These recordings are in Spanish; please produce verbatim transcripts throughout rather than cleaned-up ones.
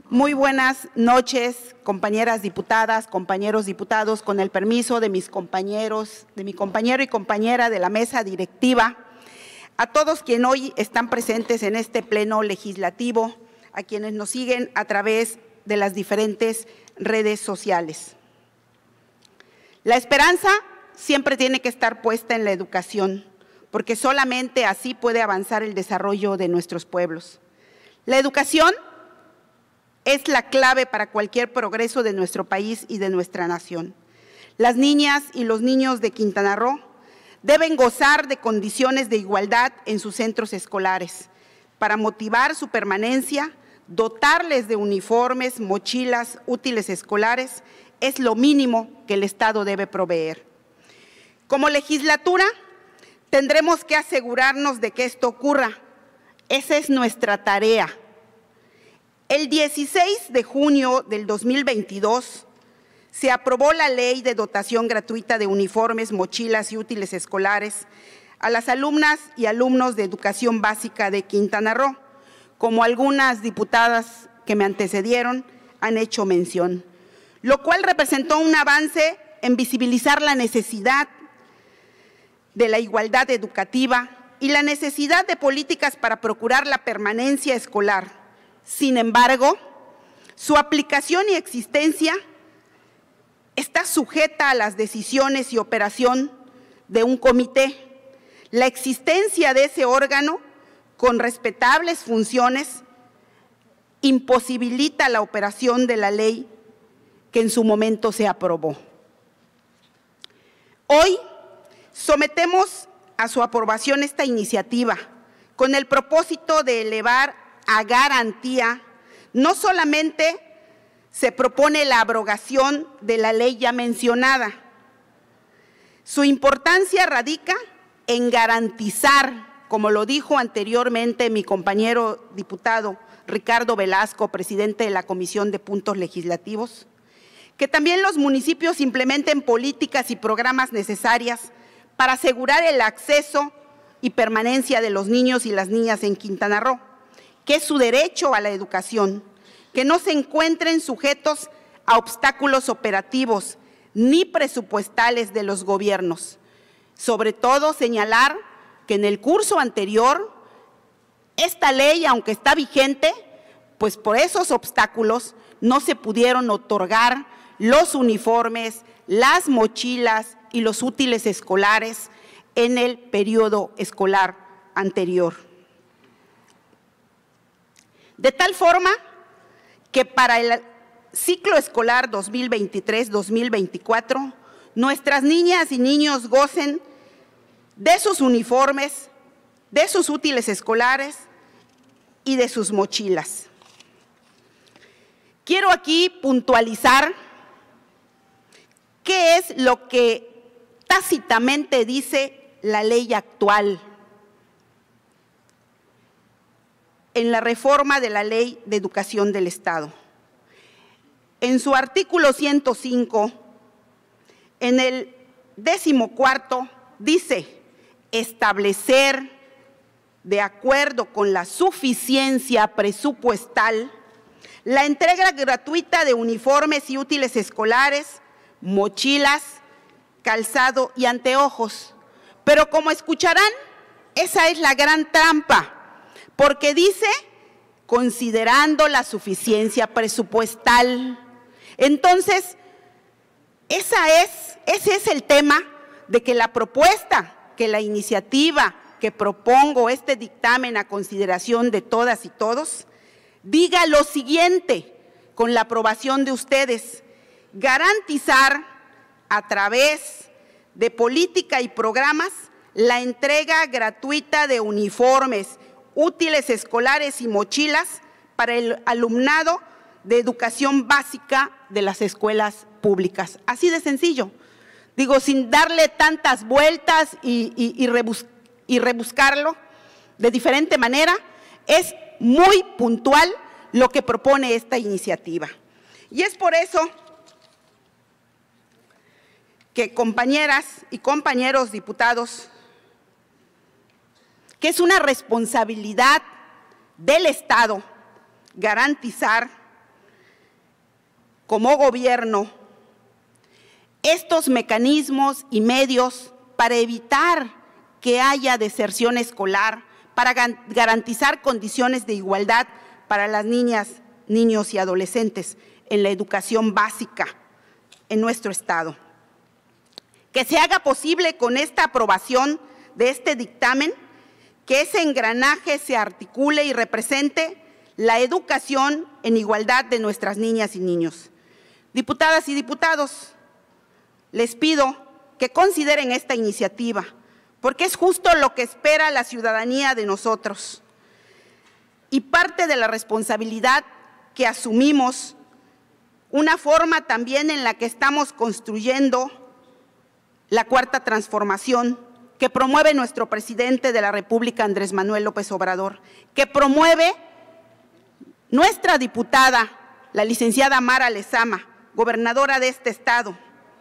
Muy buenas noches, compañeras diputadas, compañeros diputados, con el permiso de mis compañeros, de mi compañero y compañera de la mesa directiva, a todos quienes hoy están presentes en este pleno legislativo, a quienes nos siguen a través de las diferentes redes sociales. La esperanza siempre tiene que estar puesta en la educación, porque solamente así puede avanzar el desarrollo de nuestros pueblos. La educación es la clave para cualquier progreso de nuestro país y de nuestra nación. Las niñas y los niños de Quintana Roo deben gozar de condiciones de igualdad en sus centros escolares para motivar su permanencia, dotarles de uniformes, mochilas, útiles escolares, es lo mínimo que el Estado debe proveer. Como legislatura, tendremos que asegurarnos de que esto ocurra. Esa es nuestra tarea. El dieciséis de junio del dos mil veintidós se aprobó la Ley de Dotación Gratuita de Uniformes, Mochilas y Útiles Escolares a las alumnas y alumnos de Educación Básica de Quintana Roo, como algunas diputadas que me antecedieron han hecho mención, lo cual representó un avance en visibilizar la necesidad de la igualdad educativa y la necesidad de políticas para procurar la permanencia escolar. Sin embargo, su aplicación y existencia está sujeta a las decisiones y operación de un comité. La existencia de ese órgano, con respetables funciones, imposibilita la operación de la ley que en su momento se aprobó. Hoy sometemos a su aprobación esta iniciativa con el propósito de elevar a garantía. No solamente se propone la abrogación de la ley ya mencionada, su importancia radica en garantizar, como lo dijo anteriormente mi compañero diputado Ricardo Velasco, presidente de la Comisión de Puntos Legislativos, que también los municipios implementen políticas y programas necesarias para asegurar el acceso y permanencia de los niños y las niñas en Quintana Roo, que es su derecho a la educación, que no se encuentren sujetos a obstáculos operativos ni presupuestales de los gobiernos. Sobre todo señalar que en el curso anterior, esta ley, aunque está vigente, pues por esos obstáculos no se pudieron otorgar los uniformes, las mochilas y los útiles escolares en el periodo escolar anterior. De tal forma que para el ciclo escolar dos mil veintitrés dos mil veinticuatro, nuestras niñas y niños gocen de sus uniformes, de sus útiles escolares y de sus mochilas. Quiero aquí puntualizar qué es lo que tácitamente dice la ley actual en la reforma de la Ley de Educación del Estado. En su artículo ciento cinco, en el décimo cuarto, dice establecer, de acuerdo con la suficiencia presupuestal, la entrega gratuita de uniformes y útiles escolares, mochilas, calzado y anteojos. Pero como escucharán, esa es la gran trampa, porque dice, considerando la suficiencia presupuestal. Entonces, esa es, ese es el tema de que la propuesta, que la iniciativa que propongo, este dictamen a consideración de todas y todos, diga lo siguiente, con la aprobación de ustedes: garantizar a través de política y programas la entrega gratuita de uniformes, útiles escolares y mochilas para el alumnado de educación básica de las escuelas públicas. Así de sencillo. Digo, sin darle tantas vueltas y, y, y, rebus, y rebuscarlo de diferente manera, es muy puntual lo que propone esta iniciativa. Y es por eso que, compañeras y compañeros diputados, que es una responsabilidad del Estado garantizar como gobierno estos mecanismos y medios para evitar que haya deserción escolar, para garantizar condiciones de igualdad para las niñas, niños y adolescentes en la educación básica en nuestro Estado. Que se haga posible con esta aprobación de este dictamen que ese engranaje se articule y represente la educación en igualdad de nuestras niñas y niños. Diputadas y diputados, les pido que consideren esta iniciativa, porque es justo lo que espera la ciudadanía de nosotros y parte de la responsabilidad que asumimos, una forma también en la que estamos construyendo la cuarta transformación que promueve nuestro presidente de la República, Andrés Manuel López Obrador, que promueve nuestra diputada, la licenciada Mara Lezama, gobernadora de este Estado.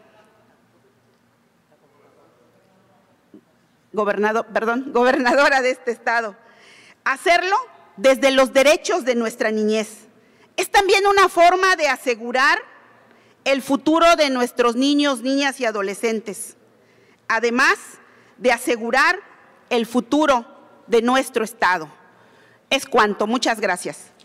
Gobernador, perdón, gobernadora de este Estado. Hacerlo desde los derechos de nuestra niñez. Es también una forma de asegurar el futuro de nuestros niños, niñas y adolescentes, además de asegurar el futuro de nuestro Estado. Es cuanto. Muchas gracias.